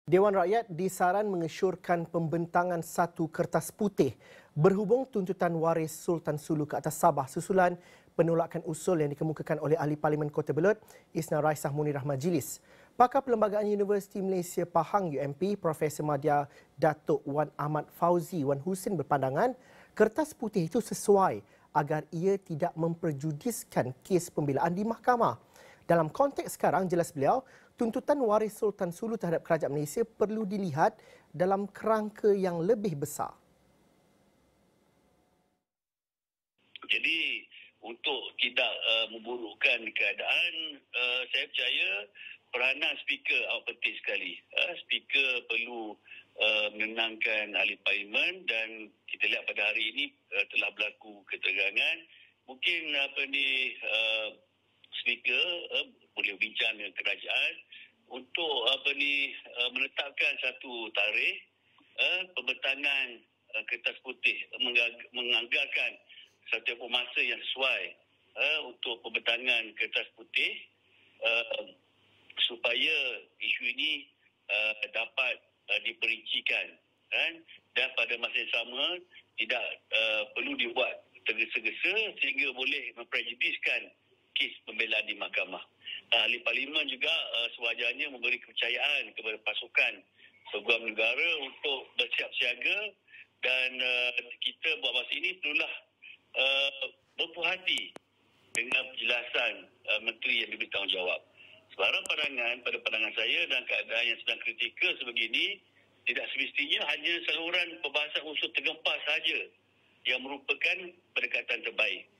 Dewan Rakyat disaran mengesyorkan pembentangan satu kertas putih berhubung tuntutan waris Sultan Sulu ke atas Sabah susulan penolakan usul yang dikemukakan oleh Ahli Parlimen Kota Belud, Isna Raisah Munirah Majlis. Pakar Perlembagaan Universiti Malaysia Pahang UMP, Profesor Madya Datuk Wan Ahmad Fauzi Wan Husin berpandangan kertas putih itu sesuai agar ia tidak memperjudiskan kes pembelaan di mahkamah. Dalam konteks sekarang, jelas beliau, tuntutan waris Sultan Sulu terhadap kerajaan Malaysia perlu dilihat dalam kerangka yang lebih besar. Jadi untuk tidak memburukkan keadaan, saya percaya peranan speaker amat penting sekali. Speaker perlu menenangkan ahli parlimen dan kita lihat pada hari ini telah berlaku ketegangan. Mungkin speaker boleh bincang dengan kerajaan untuk menetapkan satu tarikh pembentangan kertas putih, menganggarkan satu masa yang sesuai untuk pembentangan kertas putih supaya isu ini dapat diperincikan dan pada masa yang sama tidak perlu dibuat tergesa-gesa sehingga boleh memprejudiskan kes pembelaan di mahkamah. Ahli parlimen juga sewajarnya memberi kepercayaan kepada pasukan peguam negara untuk bersiap siaga dan kita buat masa ini perlulah berpuas hati dengan penjelasan menteri yang diberi tanggungjawab. Sebarang pandangan saya dan keadaan yang sedang kritikal sebegini, tidak semestinya hanya saluran perbahasan usul tergempar sahaja yang merupakan pendekatan terbaik.